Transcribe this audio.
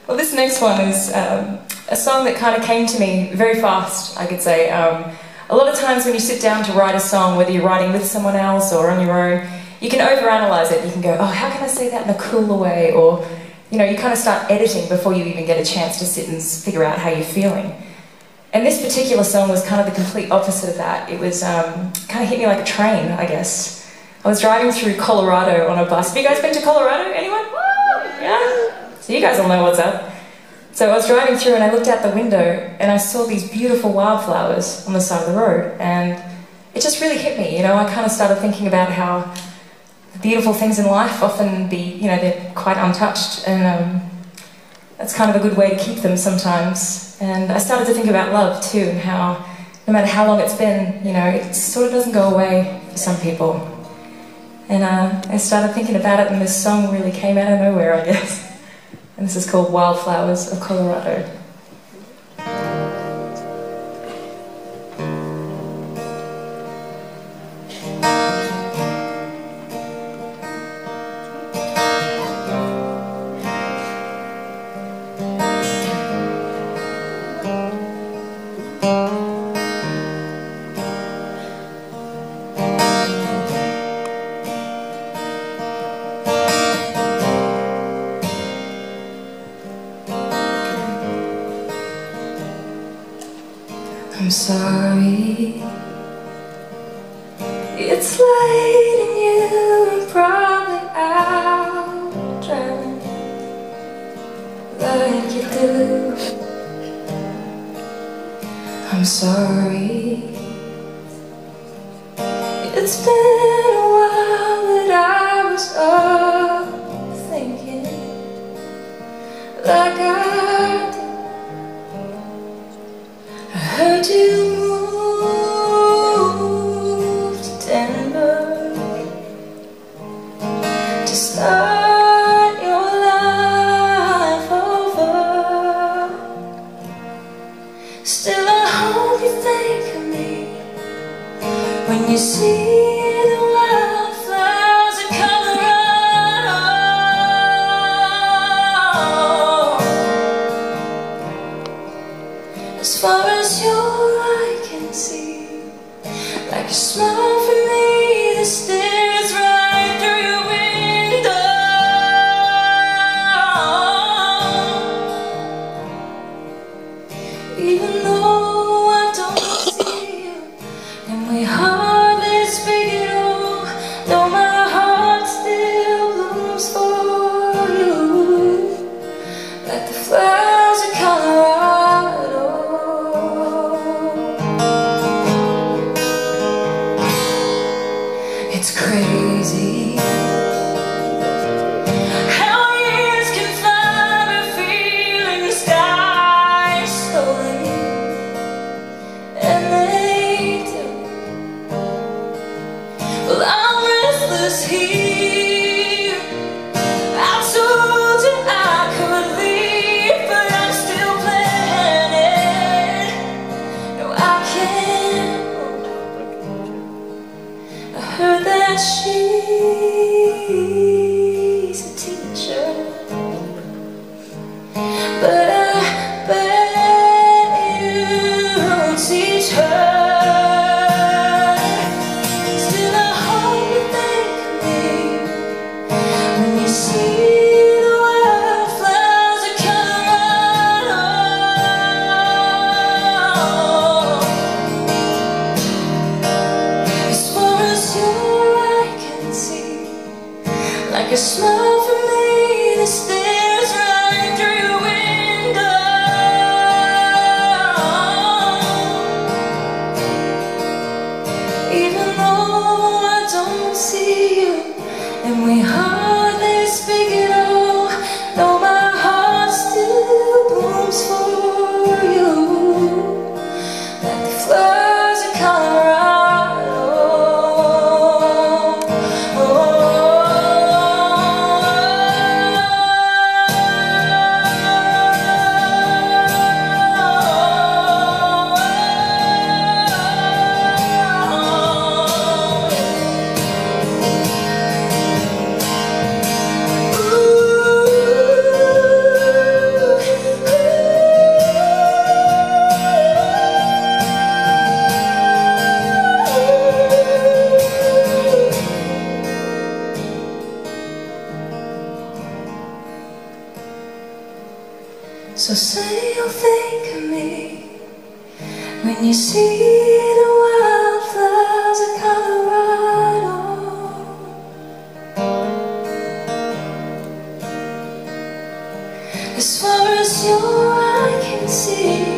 Well, this next one is a song that kind of came to me very fast, I could say. A lot of times when you sit down to write a song, whether you're writing with someone else or on your own, you can overanalyze it. You can go, oh, how can I say that in a cooler way? Or, you know, you kind of start editing before you even get a chance to sit and figure out how you're feeling. And this particular song was kind of the complete opposite of that. It was kind of hit me like a train, I guess. I was driving through Colorado on a bus. Have you guys been to Colorado? Anyone? Yeah? So you guys all know what's up. So I was driving through and I looked out the window and I saw these beautiful wildflowers on the side of the road, and it just really hit me, you know. I kind of started thinking about how the beautiful things in life often they're quite untouched, and that's kind of a good way to keep them sometimes. And I started to think about love too, and how no matter how long it's been, you know, it sort of doesn't go away for some people. And I started thinking about it, and this song really came out of nowhere, I guess. And this is called Wildflowers of Colorado. I'm sorry, it's late and you're probably out driving like you do. I'm sorry, it's been a while that I was up thinking like I do. I heard you move to Denver to start your life over. Still I hope you think of me when you see the wildflowers of Colorado. As far as your eye can see, like a smile from me that stares right through your window. Even though I don't see you, and we hardly speak at all, though my heart still blooms for you, like the flowers of Colorado. It's crazy how years can fly but feelings die slowly, and they do. Well, I'm restless here. I told you I could leave, but I'm still planning. No, I can't. I heard that she's a teacher, but I bet you'll teach her. Still I hope you think of me when you see the wildflowers of Colorado. As far as your eye can see, like a smile from me that stares right through your window. Even though I don't see you, and we hardly speak at all, though my heart still blooms for you, like the flowers of Colorado. So say you'll think of me when you see the wildflowers of Colorado. As far as your eye can see,